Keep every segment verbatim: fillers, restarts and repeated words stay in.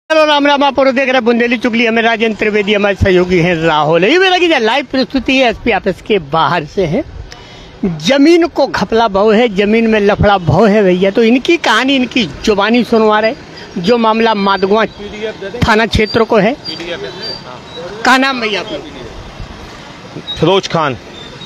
Hello Ram Ram, आप देख रहे बुंदेली चुगली। हमें राजेंद्र त्रिवेदी हमारे सहयोगी हैं राहुल। ये मेरा की लाइव प्रस्तुति है एसपी ऑफिस के बाहर से है। जमीन को घपला भाव है, जमीन में लफड़ा भाव है भैया। तो इनकी कहानी, इनकी जुबानी सुनवा रहे। जो मामला माधगुआ थाना क्षेत्र को है। क्या नाम भैया आपका? फिरोज खान।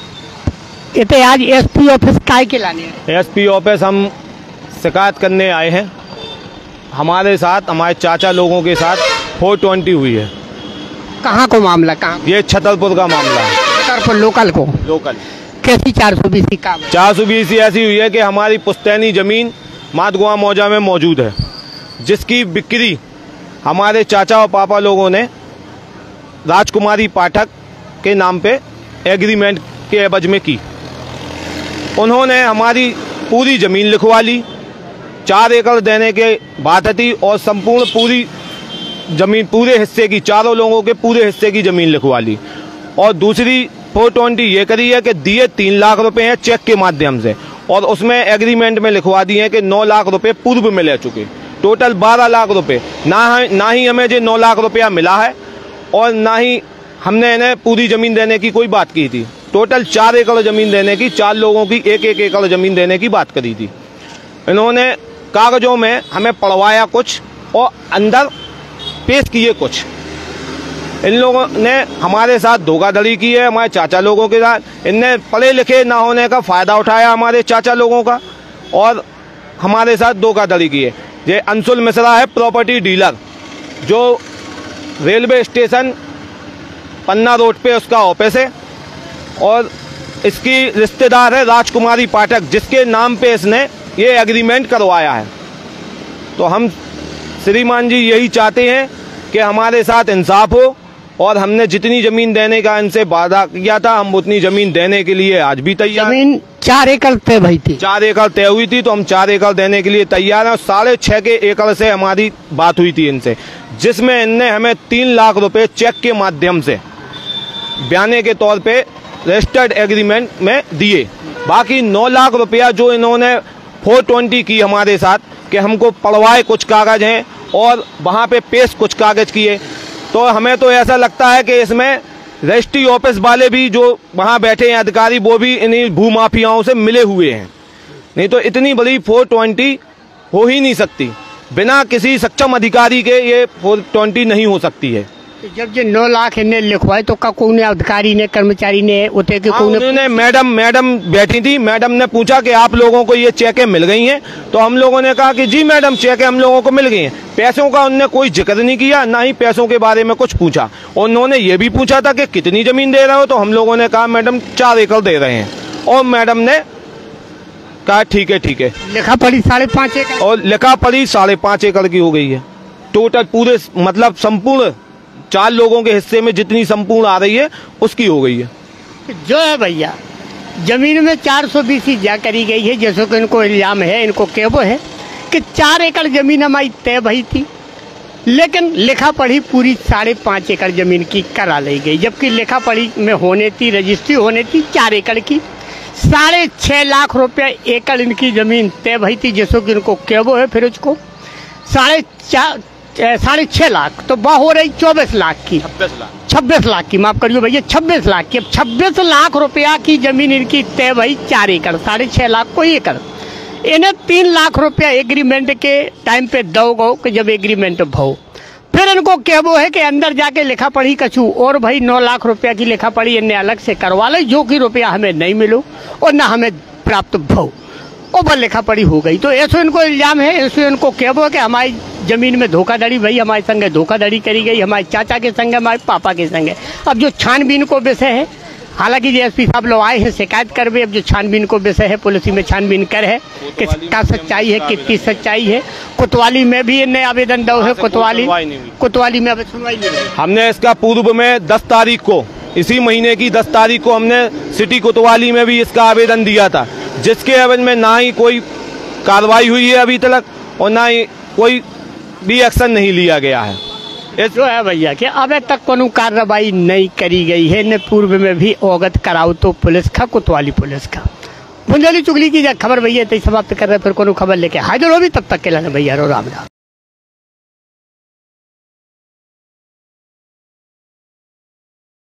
ये आज एसपी ऑफिस काय के लाने हैं? एसपी ऑफिस हम शिकायत करने आए हैं। हमारे साथ, हमारे चाचा लोगों के साथ फोर ट्वेंटी हुई है। कहाँ को मामला? कहाँ? ये छतरपुर का मामला है। छतरपुर लोकल को? लोकल। कैसी चार सौ बीसी का? चार सौ बीसी ऐसी हुई है कि हमारी पुश्तैनी जमीन माधगुआ मौजा में मौजूद है, जिसकी बिक्री हमारे चाचा और पापा लोगों ने राजकुमारी पाठक के नाम पे एग्रीमेंट के एवज में की। उन्होंने हमारी पूरी जमीन लिखवा ली। चार एकड़ देने के बात थी और संपूर्ण पूरी जमीन, पूरे हिस्से की, चारों लोगों के पूरे हिस्से की जमीन लिखवा ली। और दूसरी फोर ट्वेंटी ये करी है कि दिए तीन लाख रुपए हैं चेक के माध्यम से, और उसमें एग्रीमेंट में लिखवा दिए हैं कि नौ लाख रुपए पूर्व में ले चुके। टोटल बारह लाख रुपए। ना ना ही हमें जो नौ लाख रुपया मिला है और ना ही हमने इन्हें पूरी जमीन देने की कोई बात की थी। टोटल चार एकड़ जमीन देने की, चार लोगों की एक एक एकड़ जमीन देने की बात करी थी। इन्होंने कागजों में हमें पढ़वाया कुछ और अंदर पेश किए कुछ। इन लोगों ने हमारे साथ धोखाधड़ी की है, हमारे चाचा लोगों के साथ। इनने पढ़े लिखे ना होने का फायदा उठाया हमारे चाचा लोगों का और हमारे साथ धोखाधड़ी की है। ये अंशुल मिश्रा है, प्रॉपर्टी डीलर, जो रेलवे स्टेशन पन्ना रोड पे उसका ऑफिस है। और इसकी रिश्तेदार है राजकुमारी पाठक, जिसके नाम पे इसने ये एग्रीमेंट करवाया है। तो हम श्रीमान जी यही चाहते हैं कि हमारे साथ इंसाफ हो, और हमने जितनी जमीन देने का इनसे वादा किया था, हम उतनी जमीन देने के लिए आज भी तैयार। जमीन चार एकड़ तय हुई थी। चार एकड़ तय हुई थी, तो हम चार एकड़ देने के लिए तैयार हैं। और साढ़े छह के एकड़ से हमारी बात हुई थी इनसे, जिसमें इनने हमें तीन लाख रुपए चेक के माध्यम से बयाने के तौर पे रजिस्टर्ड एग्रीमेंट में दिए। बाकी नौ लाख रुपया जो इन्होंने फोर ट्वेंटी की हमारे साथ, कि हमको पढ़वाए कुछ कागज हैं और वहाँ पे पेश कुछ कागज किए। तो हमें तो ऐसा लगता है कि इसमें रजिस्ट्री ऑफिस वाले भी जो वहाँ बैठे हैं अधिकारी, वो भी इन्हीं भूमाफियाओं से मिले हुए हैं। नहीं तो इतनी बड़ी फोर ट्वेंटी हो ही नहीं सकती। बिना किसी सक्षम अधिकारी के ये फोर ट्वेंटी नहीं हो सकती है। जब जो नौ लाख इन्हें लिखवाए तो का कौन अधिकारी ने, कर्मचारी ने उते के कौन? उन्होंने मैडम मैडम बैठी थी। मैडम ने पूछा कि आप लोगों को ये चेकें मिल गई हैं? तो हम लोगों ने कहा कि जी मैडम, चेकें हम लोगों को मिल गई हैं। पैसों का उन्होंने कोई जिक्र नहीं किया, ना ही पैसों के बारे में कुछ पूछा। उन्होंने ये भी पूछा था कि कितनी जमीन दे रहे हो? तो हम लोगों ने कहा मैडम चार एकड़ दे रहे हैं। और मैडम ने कहा ठीक है ठीक है। लिखा पड़ी साढ़े पाँच एकड़, और लिखा पड़ी साढ़े पाँच एकड़ की हो गई है। टोटल पूरे, मतलब संपूर्ण चार लोगों के हिस्से में जितनी संपूर्ण आ रही है उसकी हो गई है। जो है भैया, जमीन में चार सौ बीसी जा करी गई है, जैसे कि इनको इल्जाम है, इनको केबो है कि चार एकड़ जमीन हमारी तय भई थी, लेकिन लिखा पढ़ी पूरी साढ़े पाँच एकड़ जमीन की करा ली गई। जबकि लिखा पढ़ी में होने थी, रजिस्ट्री होने थी चार एकड़ की। साढ़े छह लाख रुपया एकड़ इनकी जमीन तय भई थी, जैसे कि इनको केबो है। फिर उसको साढ़े चार साढ़े छह लाख, तो वह हो रही चौबीस लाख की, छब्बीस लाख छब्बीस लाख की, माफ करिए भैया, छब्बीस लाख की। अब छब्बीस लाख रुपया की जमीन इनकी तय भई चार एकड़, साढ़े छह लाख को एकड़। इन्हें तीन लाख रुपया एग्रीमेंट के टाइम पे दो गो कि जब एग्रीमेंट भो, फिर इनको कहबो है कि अंदर जाके लिखा पढ़ी कछू और भाई नौ लाख रुपया की लिखा पढ़ी इन्हें अलग से करवा ले, जो कि रुपया हमें नहीं मिलो और ना हमें प्राप्त भो, और बस लिखा पढ़ी हो गई। तो ऐसे इनको इल्जाम है, ऐसे इनको कहबो है कि हमारी जमीन में धोखाधड़ी भाई, हमारे संगे धोखाधड़ी करी गई, हमारे चाचा के संगे, हमारे पापा के संगे। अब जो छानबीन को विषय है, हालांकि जो एसपी साहब लोग आए हैं शिकायत करवे, अब जो छानबीन को विषय है पुलिस में छानबीन कर है, किसका सच्चाई है, कितनी सच्चाई है। कोतवाली में भी इन्हें आवेदन दो है, कोतवाली कोतवाली में अब सुनवाई नहीं हुई। हमने इसका पूर्व में दस तारीख को, इसी महीने की दस तारीख को हमने सिटी कोतवाली में भी इसका आवेदन दिया था, जिसके एवज में ना ही कोई कार्रवाई हुई है अभी तक, और ना ही कोई भी एक्शन नहीं लिया गया है। जो है भैया कि अब तक कोनो कार्रवाई नहीं करी गई है। ने पूर्व में भी अवगत कराओ तो पुलिस का, कोतवाली पुलिस का। बुंदेली चुगली की खबर भैया समाप्त कर रहे, फिर कोनो खबर लेके हाजिर हो भी, तब तक के लिए भैया रो राम राम।